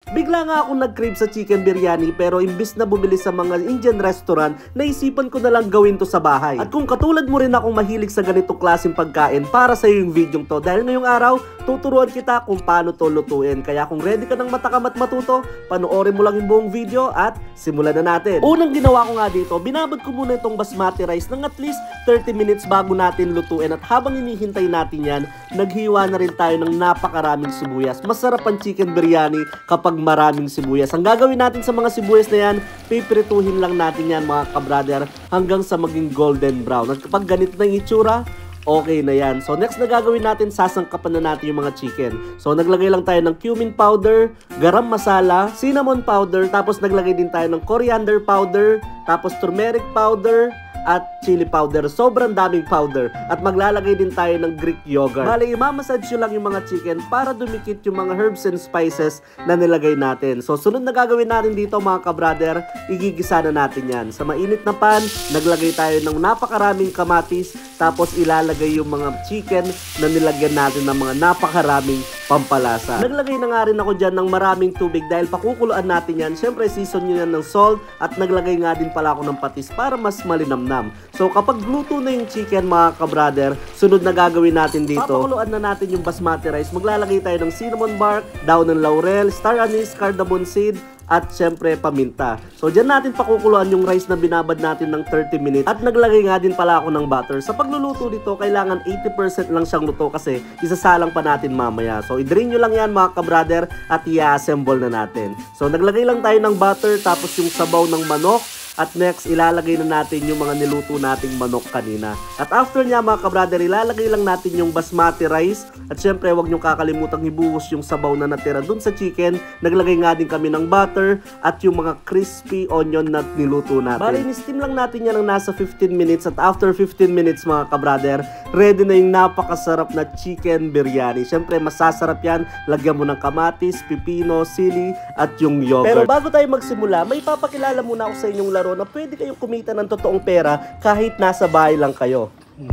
Bigla nga akong nag-crave sa chicken biryani pero imbis na bumili sa mga Indian restaurant, naisipan ko na lang gawin to sa bahay. At kung katulad mo rin akong mahilig sa ganitong klaseng pagkain, para sa yung video to dahil ngayong araw, tuturuan kita kung paano to lutuin. Kaya kung ready ka ng matakam at matuto, panoorin mo lang yung buong video at simulan na natin. Unang ginawa ko nga dito, binabad ko muna itong basmati rice ng at least 30 minutes bago natin lutuin. At habang hinihintay natin yan, naghiwa na rin tayo ng napakaraming sibuyas. Masarap ang chicken biryani kapag maraming sibuyas. Ang gagawin natin sa mga sibuyas na yan, pipirituhin lang natin yan mga kabrader hanggang sa maging golden brown. At kapag ganito na yung itsura, okay na yan. So next na gagawin natin, sasangkapan na natin yung mga chicken. So naglagay lang tayo ng cumin powder, garam masala, cinnamon powder, tapos naglagay din tayo ng coriander powder, tapos turmeric powder, at chili powder. Sobrang daming powder. At maglalagay din tayo ng Greek yogurt. Bale, imamassage nyo lang yung mga chicken para dumikit yung mga herbs and spices na nilagay natin. So, sunod na gagawin natin dito mga kabrader, igigisa na natin yan. Sa mainit na pan, naglagay tayo ng napakaraming kamatis, tapos ilalagay yung mga chicken na nilagyan natin ng mga napakaraming pampalasa. Naglagay na nga rin ako dyan ng maraming tubig dahil pakukuluan natin yan. Siyempre, season nyo yan ng salt at naglagay nga din pala ako ng patis para mas malinamnam. So kapag luto na yung chicken mga kabrader, sunod na gagawin natin dito, papakuluan na natin yung basmati rice. Maglalagay tayo ng cinnamon bark, daon ng laurel, star anise, cardamom seed, at syempre paminta. So dyan natin pakukuluan yung rice na binabad natin ng 30 minutes. At naglagay nga din pala ako ng butter. Sa pagluluto dito, kailangan 80% lang siyang luto kasi isasalang pa natin mamaya. So i-drain nyo lang yan mga kabrader at i-assemble na natin. So naglagay lang tayo ng butter, tapos yung sabaw ng manok. At next, ilalagay na natin yung mga niluto nating manok kanina. At after niya mga kabrader, ilalagay lang natin yung basmati rice. At syempre, huwag nyo kakalimutang ibuhos yung sabaw na natira dun sa chicken. Naglagay nga din kami ng butter at yung mga crispy onion na niluto natin. Bali, ni-steam lang natin yan ng nasa 15 minutes. At after 15 minutes mga kabrader, ready na yung napakasarap na chicken biryani. Syempre, masasarap yan. Lagyan mo ng kamatis, pipino, sili, at yung yogurt. Pero bago tayo magsimula, may papakilala muna ako sa inyong laro na pwede kayong kumita ng totoong pera kahit nasa bahay lang kayo.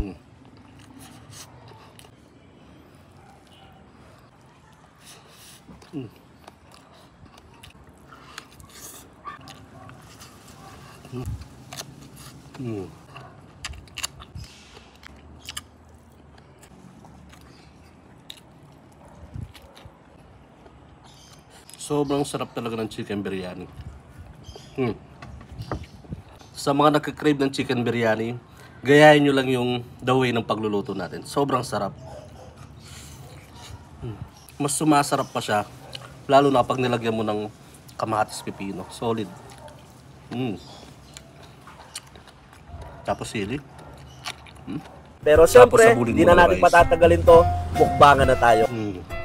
Sobrang sarap talaga ng chicken biryani. Sa mga nagka-crave ng chicken biryani, gayahin nyo lang yung the way ng pagluluto natin. Sobrang sarap. Mas sumasarap pa siya, lalo na pag nilagyan mo ng kamatis pipino. Solid. Tapos sili. Pero syempre, hindi na natin patatagalin to. Mukbangan na tayo.